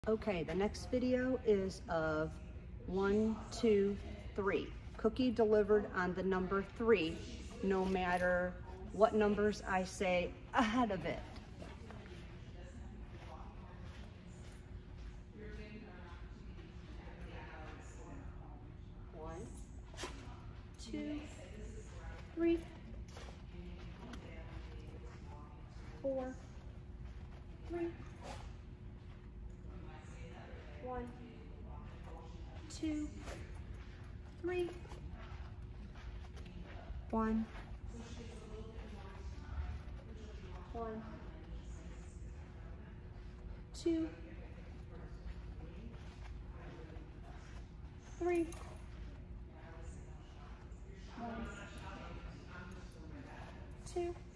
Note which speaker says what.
Speaker 1: Okay, the next video is of 1, 2, 3. Cookie delivered on the number 3, no matter what numbers I say ahead of it. 1, 2, 3, 4, 3, 1, 2, 3, 1, 1, 2, 3, 1, 2,